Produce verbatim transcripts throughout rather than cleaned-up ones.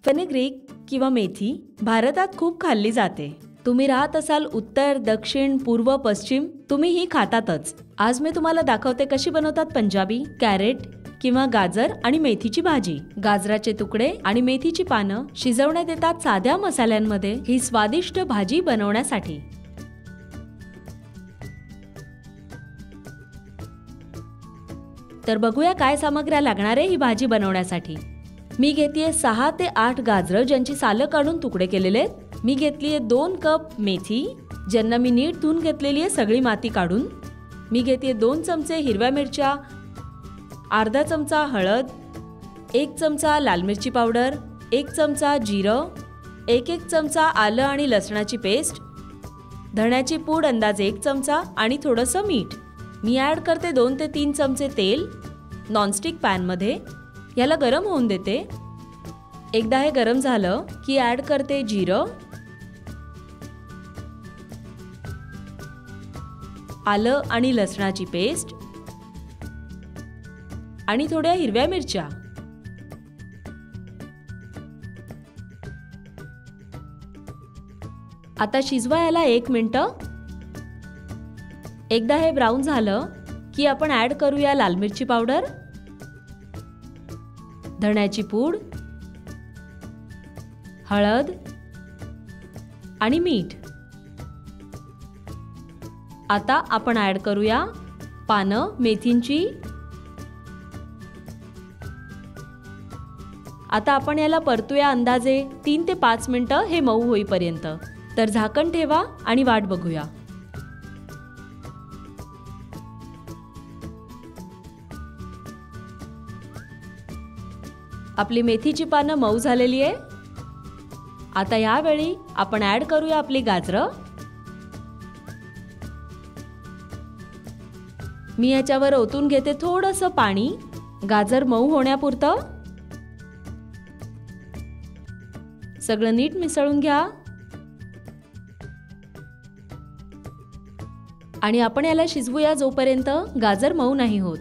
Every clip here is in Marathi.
फेनुग्रीक किंवा मेथी भारतात खूप खाल्ली जाते. तुम्ही राहत असाल उत्तर, दक्षिण, पूर्व, पश्चिम, तुम्ही ही खातातच. आज मी तुम्हाला दाखवते कशी बनवतात पंजाबी कॅरेट किंवा गाजर आणि मेथीची भाजी. गाजराचे तुकडे आणि मेथीची पानं शिजवण्यात येतात साध्या मसाल्यांमध्ये ही स्वादिष्ट भाजी बनवण्यासाठी. तर बघूया काय सामग्र्या लागणार आहे ही भाजी बनवण्यासाठी. मी घेतलीये सहा ते आठ गाजरं ज्यांची सालं काढून तुकडे केलेले आहेत. मी घेतलीये दोन कप मेथी ज्यांना मी नीट धुवून घेतलेली आहे सगळी माती काढून. मी घेतलीये दोन चमचे हिरव्या मिरच्या, अर्धा चमचा हळद, एक चमचा लाल मिरची पावडर, एक चमचा जिरं, एक एक चमचा आलं आणि लसणाची पेस्ट, धण्याची पूड अंदाजे एक चमचा आणि थोडंसं मीठ. मी ॲड करते दोन ते तीन चमचे तेल नॉनस्टिक पॅनमध्ये. याला गरम होऊन देते. एकदा हे गरम झालं की ॲड करते जिरं, आलं आणि लसणाची पेस्ट आणि थोड्या हिरव्या मिरच्या. आता शिजवा याला एक मिनिटं. एकदा हे ब्राऊन झालं की आपण ॲड करूया लाल मिरची पावडर, धण्याची पूड, हळद आणि मीठ. आता आपण ॲड करूया पानं मेथींची. आता आपण याला परतूया अंदाजे तीन ते पाच मिनिटं हे मऊ होईपर्यंत. तर झाकण ठेवा आणि वाट बघूया. आपली मेथीची पानं मऊ झालेली आहे. आता यावेळी आपण ॲड करूया आपली गाजरं. मी याच्यावर ओतून घेते थोडंसं पाणी गाजर मऊ होण्यापुरतं. सगळं नीट मिसळून घ्या आणि आपण याला शिजवूया जोपर्यंत गाजर मऊ नाही होत.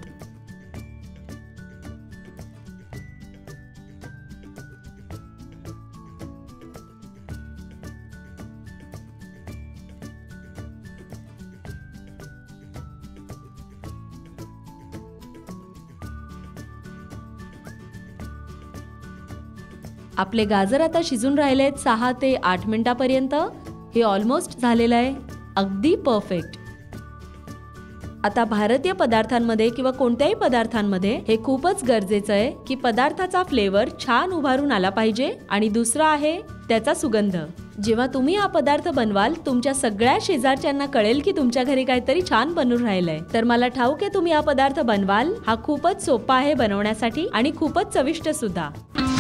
आपले गाजर आता शिजून राहिलेत सहा ते आठ मिनिटापर्यंत. हे ऑलमोस्ट झालेलं आहे, अगदी परफेक्ट. आता भारतीय पदार्थांमध्ये किंवा कोणत्याही पदार्थांमध्ये हे खूपच गरजेचं आहे की पदार्थाचा फ्लेवर छान उभारून आला पाहिजे आणि दुसरं आहे त्याचा सुगंध. जेव्हा तुम्ही हा पदार्थ बनवाल तुमच्या सगळ्या शेजारच्यांना कळेल की तुमच्या घरी काहीतरी छान बनून राहिलंय. तर मला ठाऊक आहे तुम्ही हा पदार्थ बनवाल. हा खूपच सोपा आहे बनवण्यासाठी आणि खूपच चविष्ट सुद्धा.